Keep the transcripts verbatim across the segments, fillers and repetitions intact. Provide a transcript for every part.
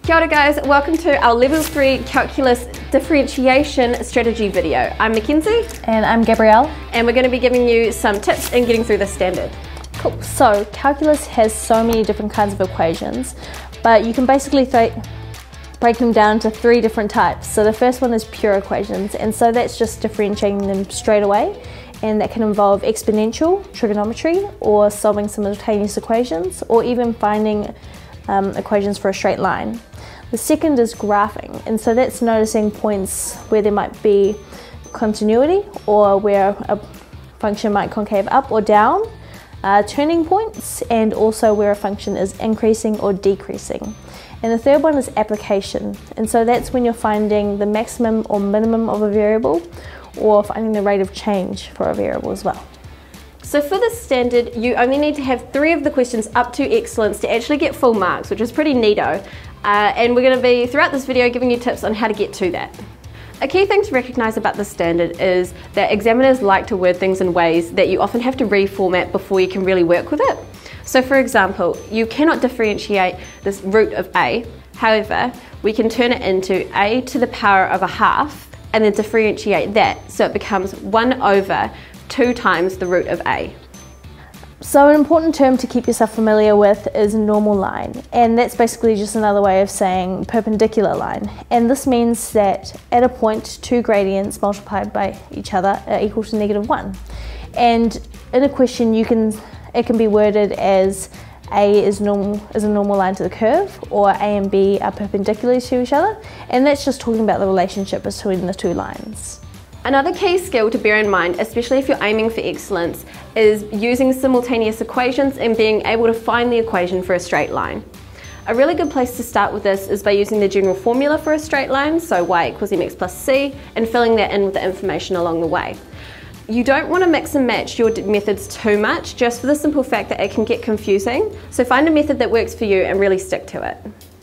Kia ora guys, welcome to our Level three Calculus Differentiation Strategy video. I'm Mackenzie. And I'm Gabrielle. And we're going to be giving you some tips in getting through this standard. Cool. So, calculus has so many different kinds of equations, but you can basically th break them down into three different types. So the first one is pure equations, and so that's just differentiating them straight away, and that can involve exponential, trigonometry, or solving simultaneous equations, or even finding um, equations for a straight line. The second is graphing, and so that's noticing points where there might be continuity or where a function might concave up or down, uh, turning points, and also where a function is increasing or decreasing. And the third one is application, and so that's when you're finding the maximum or minimum of a variable, or finding the rate of change for a variable as well. So for this standard, you only need to have three of the questions up to excellence to actually get full marks, which is pretty neato. Uh, and we're going to be, throughout this video, giving you tips on how to get to that. A key thing to recognise about this standard is that examiners like to word things in ways that you often have to reformat before you can really work with it. So for example, you cannot differentiate this root of a, however, we can turn it into a to the power of a half and then differentiate that so it becomes one over two times the root of a. So an important term to keep yourself familiar with is normal line, and that's basically just another way of saying perpendicular line. And this means that at a point, two gradients multiplied by each other are equal to negative one. And in a question, you can it can be worded as A is normal is a normal line to the curve, or A and B are perpendicular to each other, and that's just talking about the relationship between the two lines. Another key skill to bear in mind, especially if you're aiming for excellence, is using simultaneous equations and being able to find the equation for a straight line. A really good place to start with this is by using the general formula for a straight line, so y equals mx plus c, and filling that in with the information along the way. You don't want to mix and match your methods too much, just for the simple fact that it can get confusing, so find a method that works for you and really stick to it.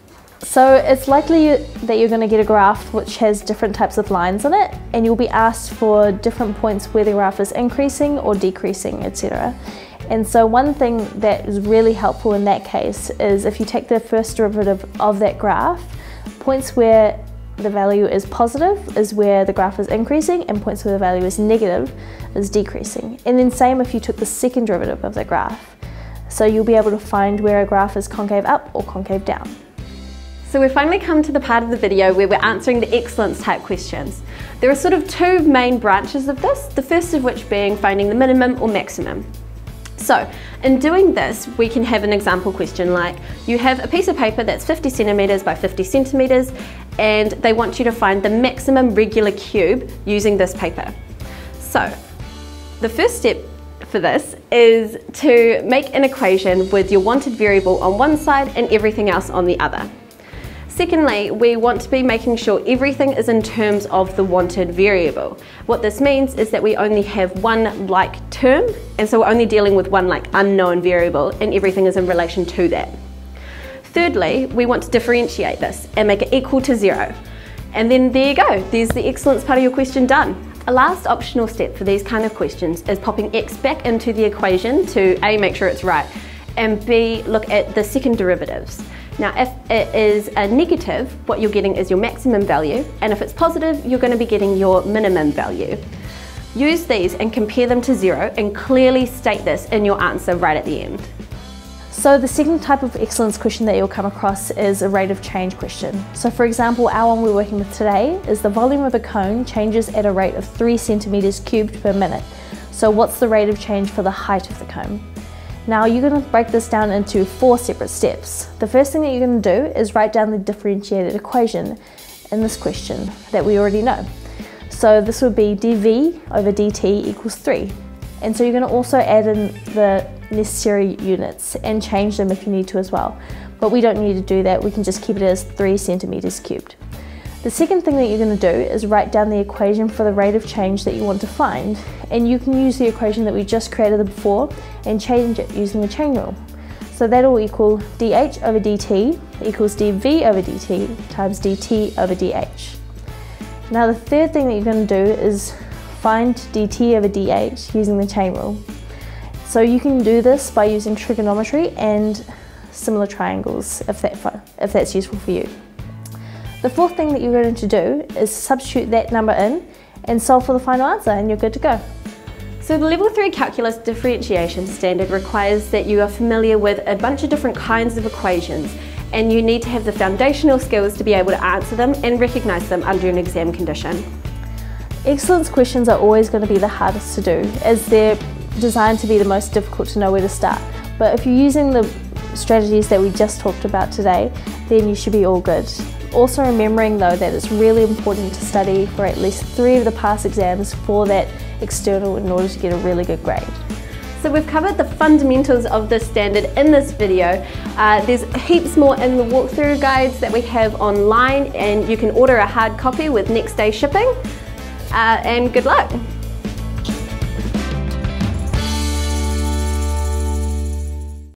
So it's likely that you're going to get a graph which has different types of lines on it, and you'll be asked for different points where the graph is increasing or decreasing, et cetera. And so one thing that is really helpful in that case is if you take the first derivative of that graph, points where the value is positive is where the graph is increasing, and points where the value is negative is decreasing. And then same if you took the second derivative of the graph. So you'll be able to find where a graph is concave up or concave down. So we've finally come to the part of the video where we're answering the excellence type questions. There are sort of two main branches of this, the first of which being finding the minimum or maximum. So in doing this, we can have an example question like, you have a piece of paper that's fifty centimetres by fifty centimetres, and they want you to find the maximum regular cube using this paper. So the first step for this is to make an equation with your wanted variable on one side and everything else on the other. Secondly, we want to be making sure everything is in terms of the wanted variable. What this means is that we only have one like term, and so we're only dealing with one like unknown variable, and everything is in relation to that. Thirdly, we want to differentiate this and make it equal to zero. And then there you go, there's the excellence part of your question done. A last optional step for these kind of questions is popping x back into the equation to A, make sure it's right, and B, look at the second derivatives. Now if it is a negative, what you're getting is your maximum value, and if it's positive, you're going to be getting your minimum value. Use these and compare them to zero, and clearly state this in your answer right at the end. So the second type of excellence question that you'll come across is a rate of change question. So for example, our one we're working with today is the volume of a cone changes at a rate of three centimetres cubed per minute. So what's the rate of change for the height of the cone? Now you're going to break this down into four separate steps. The first thing that you're going to do is write down the differentiated equation in this question that we already know. So this would be dv over dt equals three. And so you're going to also add in the necessary units and change them if you need to as well. But we don't need to do that, we can just keep it as three centimetres cubed. The second thing that you're going to do is write down the equation for the rate of change that you want to find, and you can use the equation that we just created before and change it using the chain rule. So that will equal dh over dt equals dv over dt times dt over dh. Now the third thing that you're going to do is find dt over dh using the chain rule. So you can do this by using trigonometry and similar triangles if, that, if that's useful for you. The fourth thing that you're going to do is substitute that number in and solve for the final answer, and you're good to go. So the Level three Calculus Differentiation Standard requires that you are familiar with a bunch of different kinds of equations, and you need to have the foundational skills to be able to answer them and recognise them under an exam condition. Excellence questions are always going to be the hardest to do, as they're designed to be the most difficult to know where to start. But if you're using the strategies that we just talked about today, then you should be all good. Also remembering though that it's really important to study for at least three of the past exams for that external in order to get a really good grade. So we've covered the fundamentals of this standard in this video. Uh, there's heaps more in the walkthrough guides that we have online, and you can order a hard copy with next day shipping. Uh, and good luck!